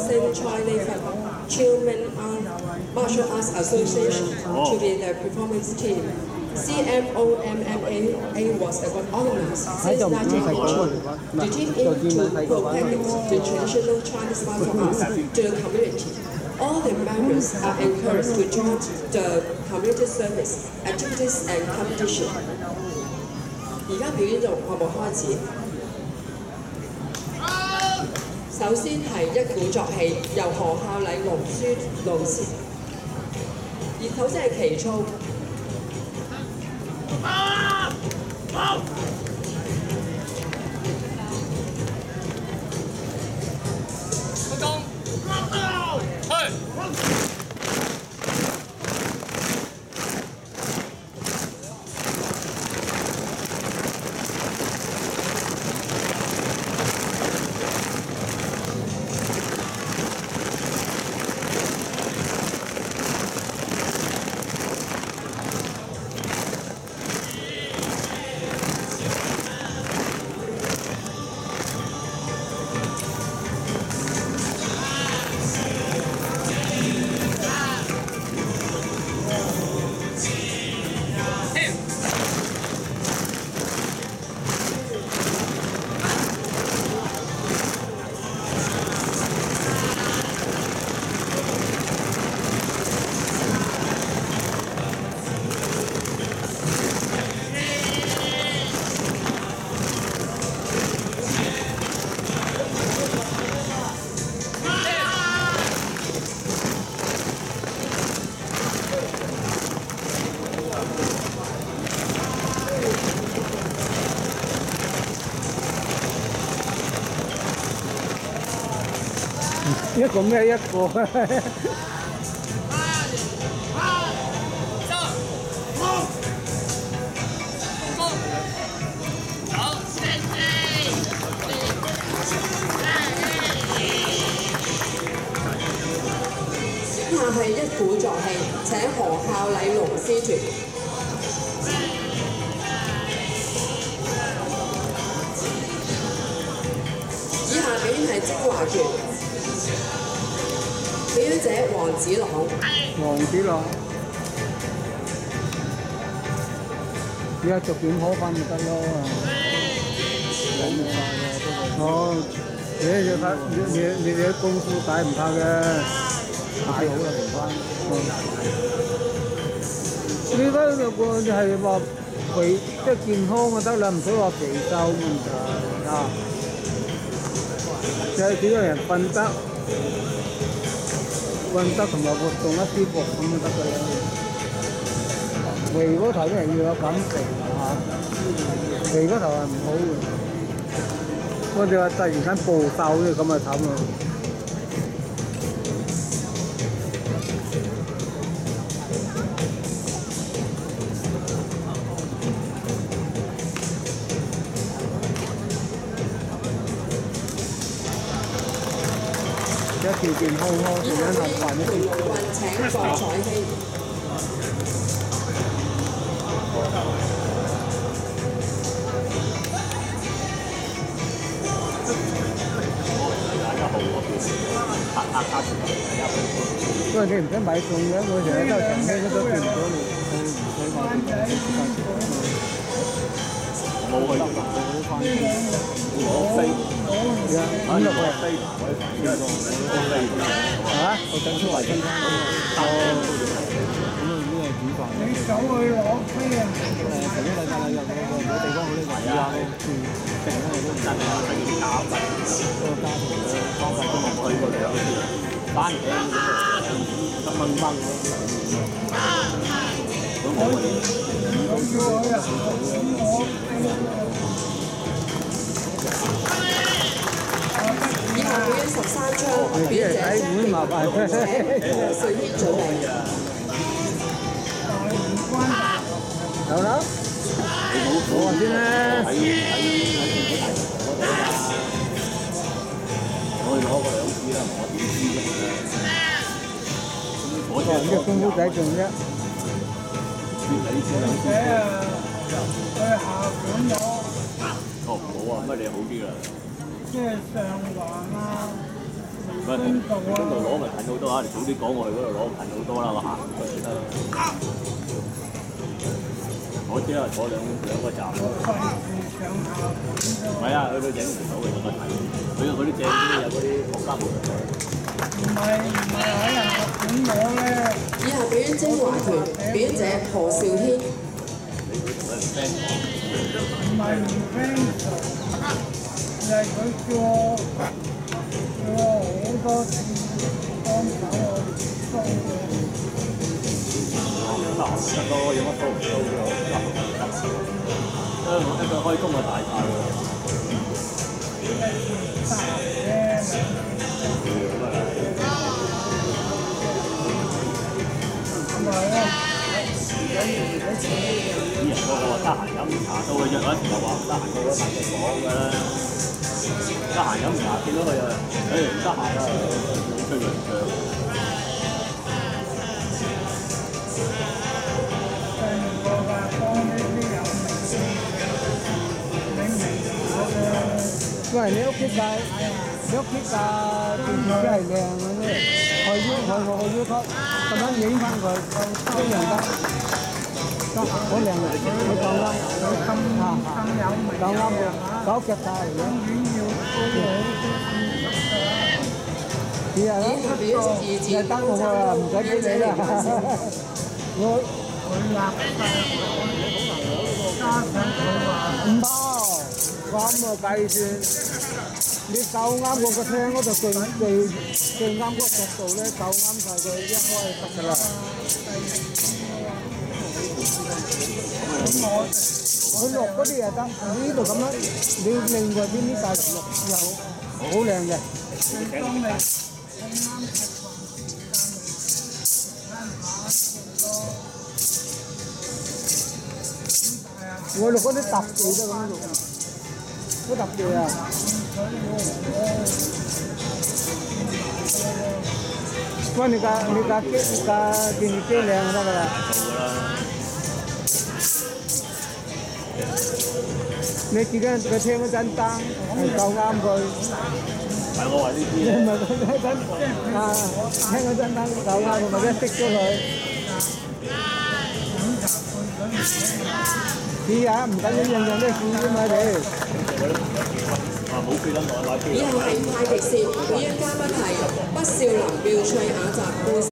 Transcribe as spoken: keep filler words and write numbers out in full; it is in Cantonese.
Thousand Chinese Children Martial Arts Association to be the performance team. C M O M M A was organized since nineteen eighty-two, dedicated to propagate the traditional Chinese martial arts to the community. All the members are encouraged to join the community service, activities and competition. 而家表演就項目開始。首先係一鼓作氣，由何孝禮龍書老師。而首先係旗操。 一個咩一個？ 下係一鼓作氣，請何孝禮龍師團。以下表演係精華拳。表演者黃子朗。 黃子朗，而家逐漸好翻咪得咯。哦，你你睇你你你啲功夫打唔怕嘅，太好啦，唔翻。你睇個個就係話肥即係健康就得啦，唔使話肥瘦問題啊。就係幾個人瞓得。運得同埋活動一啲搏咁就得㗎啦。肥嗰頭啲人要有減肥嚇，肥嗰頭係唔好嘅。我哋話突然間暴瘦咧，咁就慘啦。一條健康康，條人合飯一啲。 運請郭彩希。 因為你唔使買餸嘅，我成日都長期都見唔到你，佢唔使買冇去得啦，我翻我飛。係啊，五六個人飛，嚇？我整出嚟先。哦，咁啊，呢個煮飯。你走去攞飛啊！誒，頭先禮拜禮日嗰個嗰地方嗰啲圍啊，嗯，成日都唔得啊，係要加費，嗰個家庭嘅方法都冇去過嚟啊，單嘢十蚊蚊咯。咁我哋咁要啊！ 以下表演十三章，表演者張明華或者何瑞軒組嚟。 有啦，我話先啦。我攞個兩支啦，我點知啫？我就呢個功夫仔仲啫。 而且啊，去下館有。 哦，唔好啊，乜你好啲啦？ 即係上環啊， 唔係邊度攞咪近好多啊！你早啲講我去嗰度攞近好多啦，我行過先得。我知啊，坐兩兩個站。唔係啊，去到影唔到嘅，我睇。佢嗰啲正啲有嗰啲國家部隊。 唔係唔係喺下館攞咧。 以下表演精華團，表演者何兆軒。 唔係唔 friend， 係佢叫我叫我好多次幫手我收嘅。 得得多有乜收唔收嘅？得得。因為一個開工就大晒喎。 大嘅。係啊。 啲人個個話得閒飲茶到佢約咗一條話唔得閒到咗大隻講㗎啦，得閒飲茶見到佢又誒唔得閒啦，吹兩張。 個個幫呢啲有名氣明明我嘅。 喂，你屋企架你屋企架電視機係靚嘅咧，我要我我我要佢咁樣影翻佢，一樣得。好靚嘅，佢夠啱， 佢咁咁有名， 夠啱嘅，手腳大嚟嘅。 永遠要高我啲。 係啊，係得我啊，唔使俾你啦。我佢辣加上佢話唔包，咁啊計算，你夠啱我個廳嗰度最最最啱嗰個角度咧，夠啱晒佢一開就得㗎啦。佢落嗰啲又得，呢度咁樣，你另外邊啲大陸又好靚嘅。 當你咁啱食飯， 我錄嗰啲特技啫，咁樣錄，嗰特技啊！喂，你架你架機架電視機靚就得㗎啦。你自己佢聽嗰盞燈係夠啱佢。 係我話呢啲咧。 唔係嗰盞啊，聽嗰盞燈夠啱佢，咪即係熄咗佢。試下唔緊要，樣樣都試啫嘛你。 啊冇缺得耐買機。 以下係太極線，表演嘉賓係北少林妙趣雅集故事。